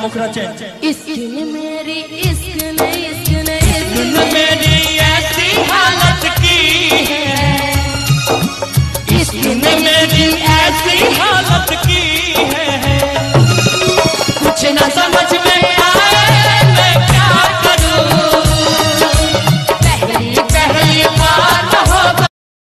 मुखरा चैन। इश्क ने मेरी इश्क ने मेरी ऐसी हालत की है, इश्क ने मेरी ऐसी हालत की है, कुछ न समझ में